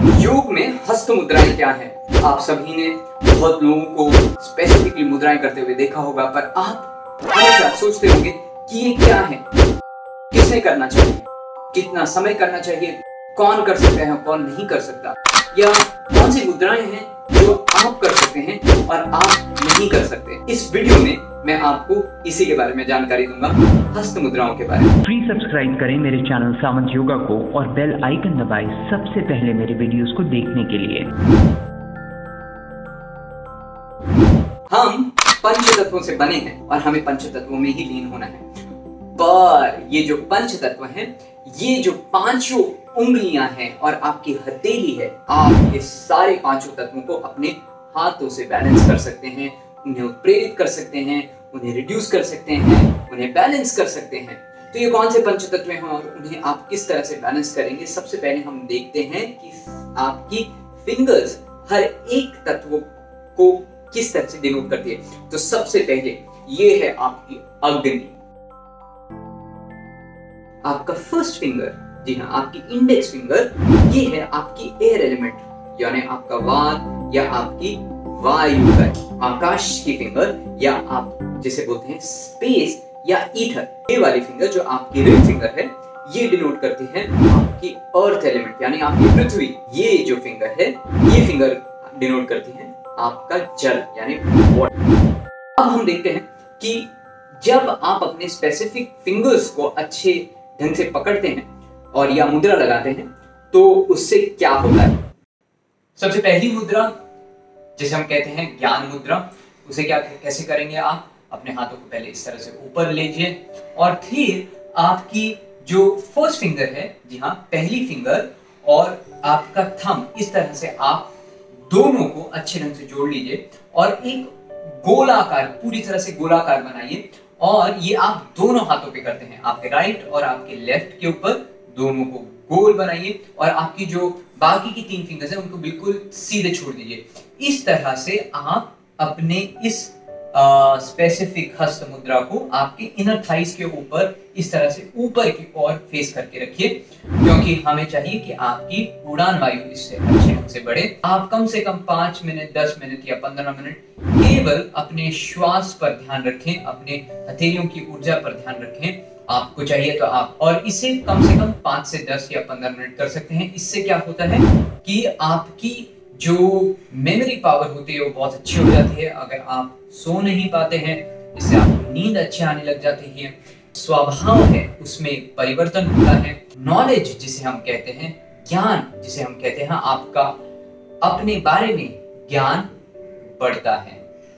योग में हस्त मुद्राएं क्या है? आप सभी ने बहुत लोगों को स्पेसिफिकली मुद्राएं करते हुए देखा होगा, पर आप हमेशा सोचते होंगे कि ये क्या है, किसने करना चाहिए, कितना समय करना चाहिए, कौन कर सकता है, कौन नहीं कर सकता, या कौन सी मुद्राएं हैं जो आप कर सकते हैं और आप नहीं कर सकते। इस वीडियो में मैं आपको इसी के बारे में जानकारी दूंगा, हस्त मुद्राओं के बारे में। प्लीज सब्सक्राइब करें मेरे चैनल सामंत योगा को और बेल आइकन दबाएं सबसे पहले मेरे वीडियोस को देखने के लिए। हम पंच तत्वों से बने हैं और हमें पंच तत्वों में ही लीन होना है, पर ये जो पंच तत्व हैं, ये जो पांचों उंगलियां हैं और आपकी हथेली है, आप ये सारे पांचों तत्वों को अपने हाथों से बैलेंस कर सकते हैं, उन्हें उत्प्रेरित कर सकते हैं, उन्हें रिड्यूस कर सकते हैं, उन्हें बैलेंस कर सकते हैं। तो ये कौन से पंच तत्व हैं और उन्हें आप किस तरह से बैलेंस करेंगे? सबसे पहले हम देखते हैं कि आपकी फिंगर्स हर एक तत्व को किस तरह से डिनोट करती है। तो सबसे पहले ये है आपकी अग्नि, आपका फर्स्ट फिंगर, जी हाँ, आपकी इंडेक्स फिंगर, ये है आपकी एयर एलिमेंट, यानी आपका वात या आपकी वायु का आकाश की फिंगर, या आप जिसे बोलते हैं स्पेस या ईथर। ये वाली फिंगर जो आपकी रिंग फिंगर है, ये डिनोट करती है आपकी अर्थ एलिमेंट, यानी आपकी पृथ्वी। ये जो फिंगर है, ये फिंगर डिनोट करती है आपका जल, यानी वाटर। अब हम देखते हैं कि जब आप अपने स्पेसिफिक फिंगर्स को अच्छे ढंग से पकड़ते हैं और या मुद्रा लगाते हैं, तो उससे क्या होता है। सबसे पहली मुद्रा जिसे हम कहते हैं ज्ञान मुद्रा, उसे क्या कैसे करेंगे? आप अपने हाथों को पहले इस तरह से ऊपर लीजिए और फिर आपकी जो फर्स्ट फिंगर है, जी हाँ, पहली फिंगर और आपका थंब, इस तरह से आप दोनों को अच्छे ढंग से जोड़ लीजिए और एक गोलाकार, पूरी तरह से गोलाकार बनाइए। और ये आप दोनों हाथों पे करते हैं, आपके राइट और आपके लेफ्ट के ऊपर, दोनों को गोल बनाइए और आपकी जो बाकी की 3 फिंगर्स हैं उनको बिल्कुल सीधे छोड़ दीजिए। इस तरह से आप अपने इस स्पेसिफिक हस्त मुद्रा को आपके इनर थाइस के ऊपर इस तरह से ऊपर की ओर फेस करके रखिए, क्योंकि हमें चाहिए कि आपकी उड़ान वायु इससे अच्छे ढंग से बढ़े। आप कम से कम 5 मिनट, 10 मिनट या 15 मिनट केवल अपने श्वास पर ध्यान रखें, अपने हथेलियों की ऊर्जा पर ध्यान रखें। आपको चाहिए तो आप और इसे कम से कम 5 से 10 या 15 मिनट कर सकते हैं। इससे क्या होता है कि आपकी जो मेमोरी पावर होती है वो बहुत अच्छी हो जाती है। अगर आप सो नहीं पाते हैं, इससे आपको नींद अच्छी आने लग जाती है, स्वभाव है उसमें परिवर्तन होता है, नॉलेज जिसे हम कहते हैं, ज्ञान जिसे हम कहते हैं, आपका अपने बारे में ज्ञान बढ़ता है।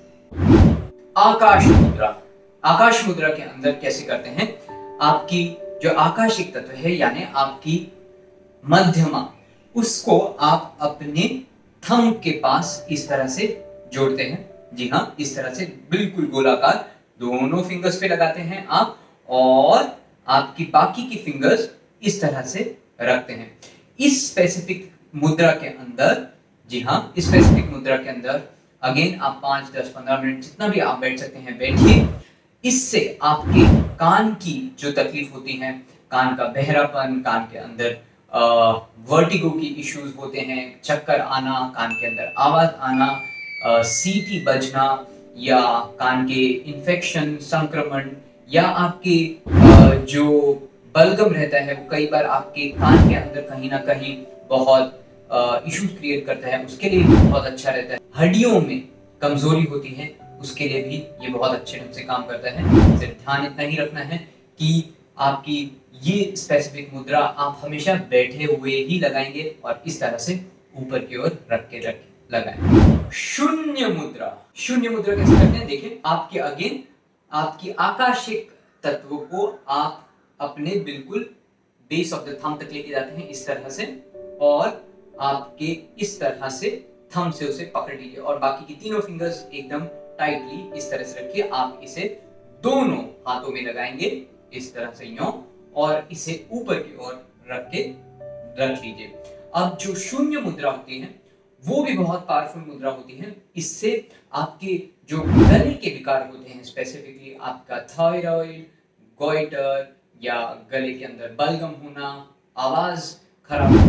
आकाश मुद्रा, आकाश मुद्रा के अंदर कैसे करते हैं? आपकी जो आकाशिक तत्व है, यानी आपकी मध्यमा, उसको आप अपने थंब के पास इस तरह से जोड़ते हैं, जी हाँ, इस तरह से बिल्कुल गोलाकार दोनों फिंगर्स पे लगाते हैं आप, और आपकी बाकी की फिंगर्स इस तरह से रखते हैं। इस स्पेसिफिक मुद्रा के अंदर, जी हाँ, इस स्पेसिफिक मुद्रा के अंदर अगेन आप 5, 10, 15 मिनट जितना भी आप बैठ सकते हैं बैठिए। इससे आपके कान की जो तकलीफ होती है, कान का बहरापन, कान के अंदर वर्टिगो की इश्यूज होते हैं, चक्कर आना, कान के अंदर आवाज आना, सीटी बजना, या कान के इन्फेक्शन, संक्रमण, या आपके जो बलगम रहता है वो कई बार आपके कान के अंदर कहीं ना कहीं बहुत इश्यूज क्रिएट करता है, उसके लिए भी बहुत अच्छा रहता है। हड्डियों में कमजोरी होती है, उसके लिए भी ये बहुत अच्छे ढंग से काम करता है। सिर्फ ध्यान इतना ही रखना है कि आपकी ये स्पेसिफिक मुद्रा आप हमेशा बैठे हुए ही लगाएंगे और इस तरह से ऊपर की ओर रख के लगाएं। शून्य मुद्रा, शून्य मुद्रा कैसे करते हैं? देखिए, आपके अगेन आपकी आकाशिक तत्व को आप अपने बिल्कुल बेस ऑफ द थंब तक लेके जाते हैं इस तरह से, और आपके इस तरह से थंब से उसे पकड़ लीजिए और बाकी की तीनों फिंगर्स एकदम टाइटली इस तरह से रखिए। आप इसे दोनों हाथों में लगाएंगे इस तरह से यूं, और इसे ऊपर की ओर रख लीजिए। अब जो शून्य मुद्रा होती है वो भी बहुत पावरफुल मुद्रा होती है। इससे आपके जो गले के विकार होते हैं, स्पेसिफिकली आपका थायराइड, गोइटर, या गले के अंदर बलगम होना, आवाज खराब होना,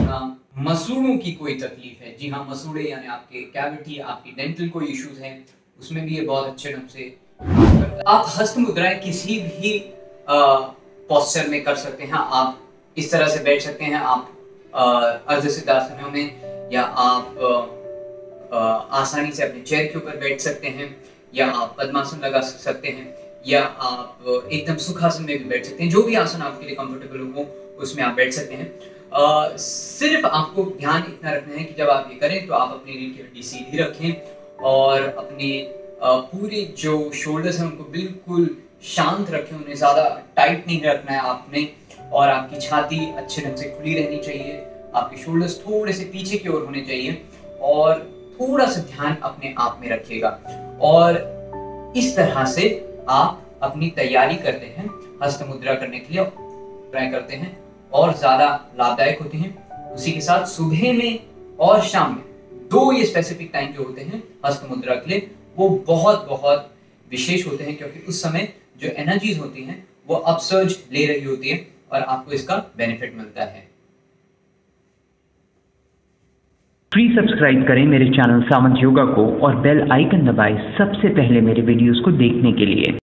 मसूड़ों की कोई तकलीफ है, जी हाँ, मसूड़े यानी आपके कैविटी, आपकी डेंटल कोई इश्यूज हैं, उसमें भी ये बहुत अच्छे ढंग से काम करता है। आप हस्त मुद्राएं किसी भी पोस्चर में कर सकते हैं। आप इस तरह से बैठ सकते हैं, आप अर्ध सिद्धासन में, या आप आसानी से अपने चेयर के ऊपर बैठ सकते हैं, या आप पद्मासन लगा सकते हैं, या आप एकदम सुखासन में भी बैठ सकते हैं। जो भी आसन आपके लिए कंफर्टेबल हो उसमें आप बैठ सकते हैं। सिर्फ आपको ध्यान इतना रखना है कि जब आप ये करें तो आप अपनी रीढ़ की हड्डी सीधी रखें और अपने पूरे जो शोल्डर्स हैं उनको बिल्कुल शांत रखें, उन्हें ज़्यादा टाइट नहीं रखना है आपने, और आपकी छाती अच्छे ढंग से खुली रहनी चाहिए, आपके शोल्डर्स थोड़े से पीछे की ओर होने चाहिए, और थोड़ा सा ध्यान अपने आप में रखिएगा। और इस तरह से आप अपनी तैयारी करते हैं हस्त मुद्रा करने के लिए, ट्राई करते हैं और ज़्यादा लाभदायक होते हैं। उसी के साथ सुबह में और शाम में 2 ये स्पेसिफिक टाइम जो होते हैं हस्त मुद्रा के लिए, वो बहुत बहुत विशेष होते हैं, क्योंकि उस समय जो एनर्जीज होती हैं वो अपसर्ज ले रही होती है और आपको इसका बेनिफिट मिलता है। प्लीज सब्सक्राइब करें मेरे चैनल सामंत योगा को और बेल आइकन दबाएं सबसे पहले मेरे वीडियोस को देखने के लिए।